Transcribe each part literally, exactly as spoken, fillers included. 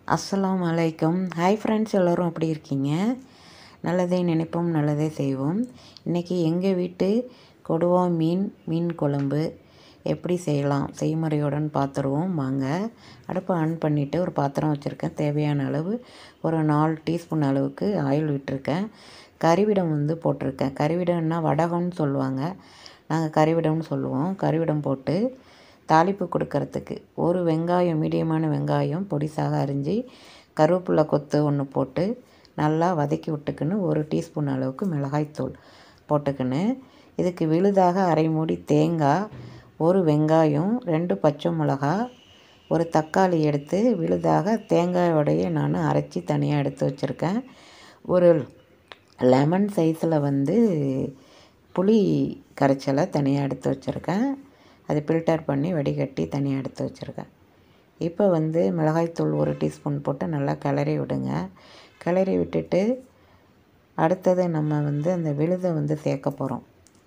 அஸ்ஸலாமு அலைக்கும். Hi friends, எல்லோரும் எப்படி இருக்கீங்க? நல்லதே நினைப்போம், நல்லதே செய்வோம். இன்றைக்கி எங்கள் வீட்டு கொடுவா மீன் மீன் குழம்பு எப்படி செய்யலாம் செய்முறையுடன் பார்த்துருவோம் வாங்க. அடுப்பை ஆன் பண்ணிவிட்டு ஒரு பாத்திரம் வச்சுருக்கேன். தேவையான அளவு ஒரு நாலு டீஸ்பூன் அளவுக்கு ஆயில் விட்டுருக்கேன். கறிவிடம் வந்து போட்டிருக்கேன். கறிவிடம்னா வடகம்னு சொல்லுவாங்க, நாங்கள் கறிவிடம்னு சொல்லுவோம். கறிவிடம் போட்டு தாளிப்பு கொடுக்கறதுக்கு ஒரு வெங்காயம், மீடியமான வெங்காயம் பொடிசாக அரிஞ்சு, கருவேப்பிலை கொத்து ஒன்று போட்டு நல்லா வதக்கி விட்டுக்குன்னு ஒரு டீஸ்பூன் அளவுக்கு மிளகாய்த்தூள் போட்டுக்கின்னு, இதுக்கு விழுதாக அரை மூடி தேங்காய், ஒரு வெங்காயம், ரெண்டு பச்சை மிளகா, ஒரு தக்காளி எடுத்து விழுதாக தேங்காயோடையே நான் அரைச்சி தனியாக எடுத்து வச்சுருக்கேன். ஒரு லெமன் சைஸில் வந்து புளி கரைச்சலை தனியாக எடுத்து வச்சுருக்கேன். அது ஃபில்டர் பண்ணி வடிகட்டி தனியாக எடுத்து வச்சுருக்கேன். இப்போ வந்து மிளகாய்த்தூள் ஒரு டீஸ்பூன் போட்டு நல்லா கிளறி விடுங்க. கிளறி விட்டுட்டு அடுத்தது நம்ம வந்து அந்த விழுதை வந்து சேர்க்க போகிறோம்.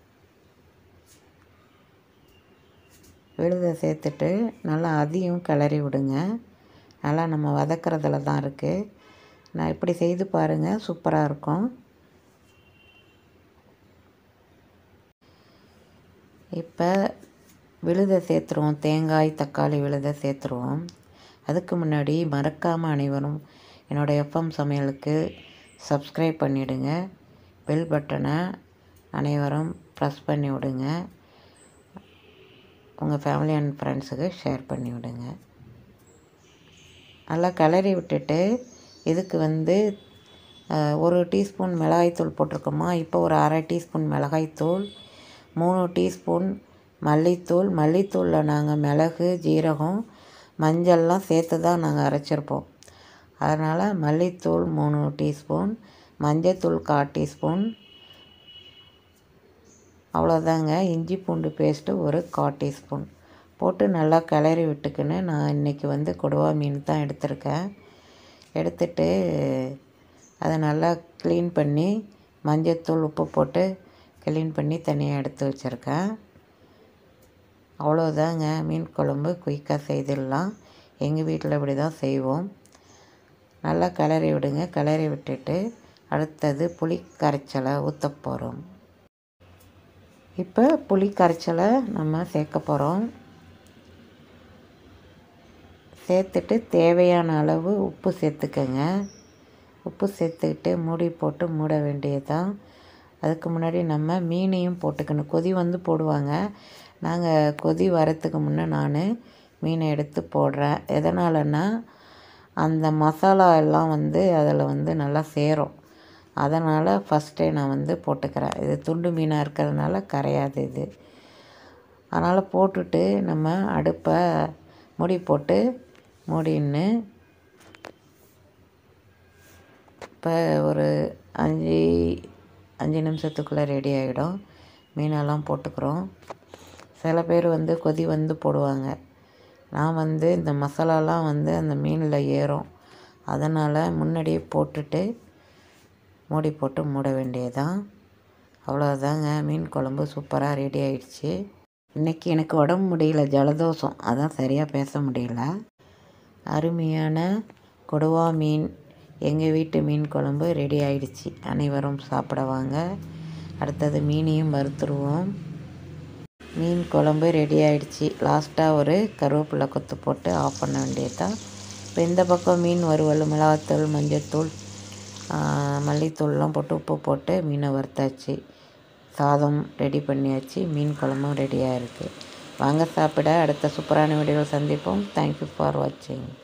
விழுதை சேர்த்துட்டு நல்லா அதையும் கிளறி விடுங்க. நல்லா நம்ம வதக்கிறதுல தான் இருக்குது. நான் இப்படி செய்து பாருங்கள், சூப்பராக இருக்கும். இப்போ விழுதை சேர்த்துருவோம். தேங்காய், தக்காளி விழுதை சேர்த்துருவோம். அதுக்கு முன்னாடி மறக்காமல் அனைவரும் என்னோடய எஃப்எம் சமையலுக்கு சப்ஸ்கிரைப் பண்ணிவிடுங்க. பெல் பட்டனை அனைவரும் ப்ரெஸ் பண்ணி விடுங்க. உங்கள் ஃபேமிலி அண்ட் ஃப்ரெண்ட்ஸுக்கு ஷேர் பண்ணி விடுங்க. நல்லா கிளறி விட்டுட்டு இதுக்கு வந்து ஒரு டீஸ்பூன் மிளகாய்த்தூள் போட்டிருக்கோமா, இப்போ ஒரு அரை டீஸ்பூன் மிளகாய்த்தூள், மூணு டீஸ்பூன் மல்லித்தூள். மல்லித்தூளில் நாங்கள் மிளகு, ஜீரகம், மஞ்சள்லாம் சேர்த்து தான் நாங்கள் அரைச்சிருப்போம். அதனால் மல்லித்தூள் மூணு டீஸ்பூன், மஞ்சத்தூள் கால் டீஸ்பூன், அவ்வளோதாங்க. இஞ்சி பூண்டு பேஸ்ட்டு ஒரு கால் டீஸ்பூன் போட்டு நல்லா கிளறி விட்டுக்குன்னு, நான் இன்றைக்கி வந்து கொடுவா மீன் தான் எடுத்திருக்கேன். எடுத்துட்டு அதை நல்லா க்ளீன் பண்ணி மஞ்சத்தூள் உப்பு போட்டு க்ளீன் பண்ணி தனியாக எடுத்து வச்சுருக்கேன். அவ்வளோதாங்க. மீன் குழம்பு குயிக்காக செய்திடலாம். எங்கள் வீட்டில் இப்படி தான் செய்வோம். நல்லா கிளறி விடுங்க. கிளறி விட்டுட்டு அடுத்தது புளி கரைச்சலை ஊற்ற போகிறோம். இப்போ புளி கரைச்சலை நம்ம சேர்க்க போகிறோம். சேர்த்துட்டு தேவையான அளவு உப்பு சேர்த்துக்கங்க. உப்பு சேர்த்துக்கிட்டு மூடி போட்டு மூட வேண்டியதுதான். அதுக்கு முன்னாடி நம்ம மீனையும் போட்டுக்கணும். கொதி வந்து போடுவாங்க. நாங்கள் கொதி வரத்துக்கு முன்னே நான் மீனை எடுத்து போடுறேன். எதனாலன்னா அந்த மசாலா எல்லாம் வந்து அதில் வந்து நல்லா சேரும். அதனால் ஃபஸ்ட்டே நான் வந்து போட்டுக்கிறேன். இது துண்டு மீனாக இருக்கிறதுனால கரையாது இது. அதனால் போட்டுட்டு நம்ம அடுப்பை மூடி போட்டு மூடின்னு இப்போ ஒரு அஞ்சு அஞ்சு நிமிஷத்துக்குள்ளே ரெடி ஆகிடும். மீனெல்லாம் போட்டுக்கிறோம். சில பேர் வந்து கொதி வந்து போடுவாங்க. நான் வந்து இந்த மசாலாலாம் வந்து அந்த மீனில் ஏறும். அதனால் முன்னாடியே போட்டுட்டு மூடி போட்டு மூட வேண்டியதுதான். அவ்வளோதாங்க. மீன் குழம்பு சூப்பராக ரெடி ஆகிடுச்சு. இன்றைக்கி எனக்கு உடம்பு முடியல, ஜலதோஷம், அதான் சரியாக பேச முடியல. அருமையான கொடுவா மீன் எங்கள் வீட்டு மீன் குழம்பு ரெடி ஆகிடுச்சு. அனைவரும் சாப்பிட வாங்க. அடுத்தது மீனையும் வறுத்துருவோம். மீன் குழம்பு ரெடி ஆகிடுச்சு. லாஸ்ட்டாக ஒரு கருவேப்பிலை கொத்து போட்டு ஆஃப் பண்ண வேண்டியதுதான். இப்போ இந்த பக்கம் மீன் வறுவல், மிளகாத்தூள், மஞ்சத்தூள், மல்லித்தூள்லாம் போட்டு உப்பு போட்டு மீனை வறுத்தாச்சு. சாதம் ரெடி பண்ணியாச்சு. மீன் குழம்பும் ரெடியாக இருக்குது. வாங்க சாப்பிட. அடுத்த சூப்பரான வீடியோவில் சந்திப்போம். தேங்க்யூ ஃபார் வாட்சிங்.